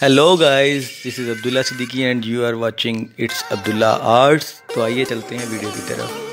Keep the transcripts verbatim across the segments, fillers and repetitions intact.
Hello guys, this is Abdullah Siddiqui and you are watching it's Abdullah arts. तो आइए चलते हैं वीडियो की तरफ।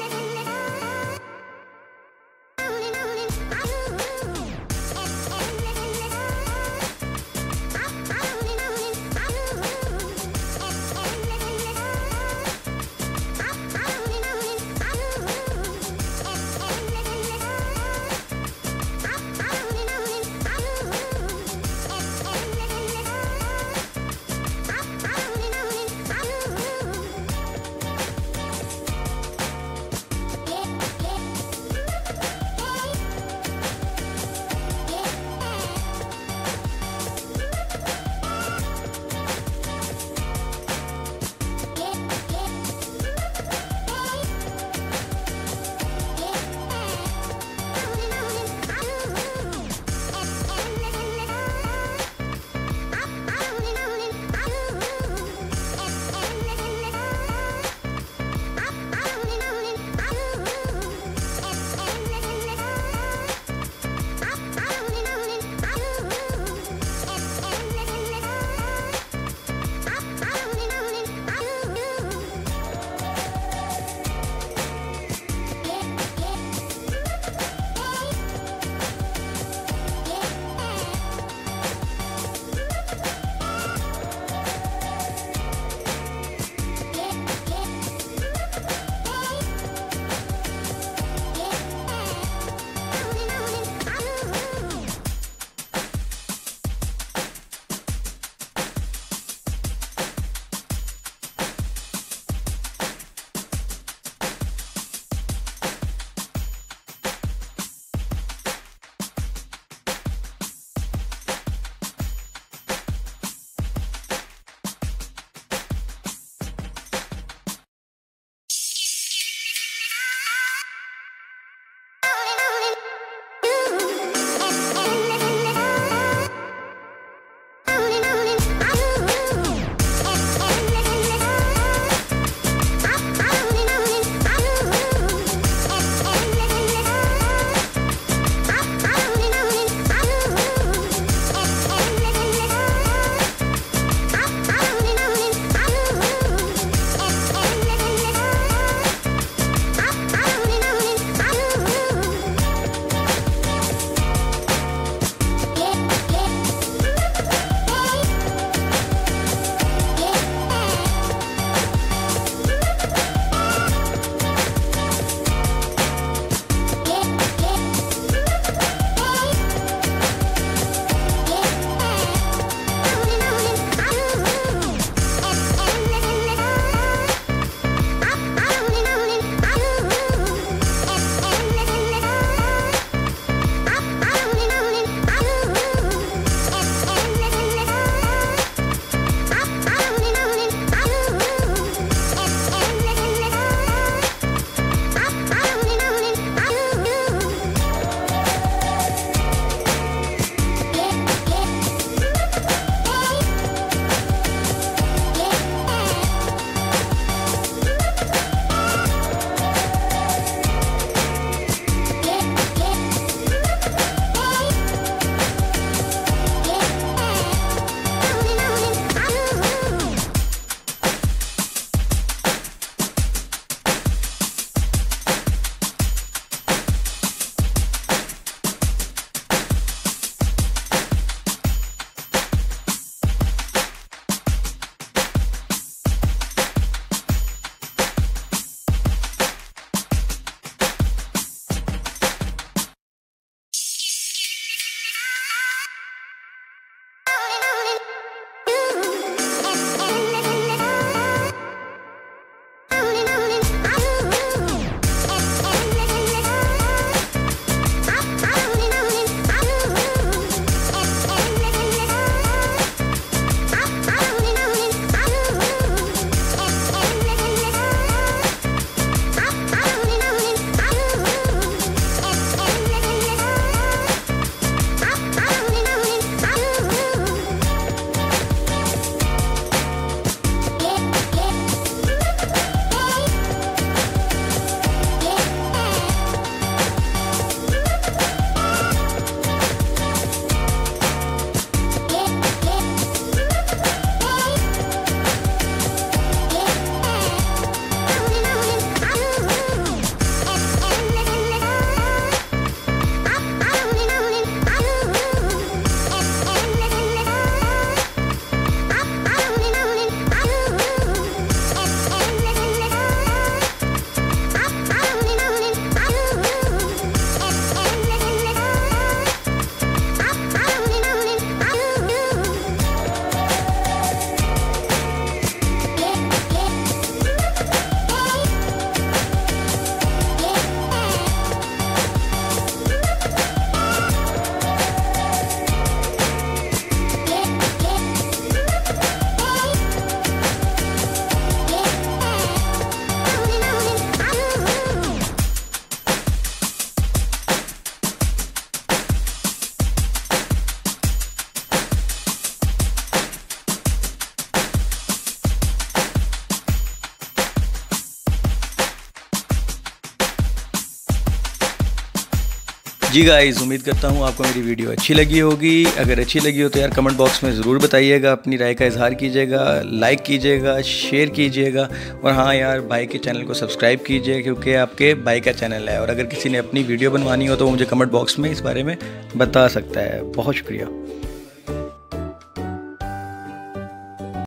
जी गाइस, उम्मीद करता हूँ आपको मेरी वीडियो अच्छी लगी होगी। अगर अच्छी लगी हो तो यार कमेंट बॉक्स में ज़रूर बताइएगा, अपनी राय का इजहार कीजिएगा, लाइक कीजिएगा, शेयर कीजिएगा और हाँ यार भाई के चैनल को सब्सक्राइब कीजिए क्योंकि आपके भाई का चैनल है। और अगर किसी ने अपनी वीडियो बनवानी हो तो मुझे कमेंट बॉक्स में इस बारे में बता सकता है। बहुत शुक्रिया।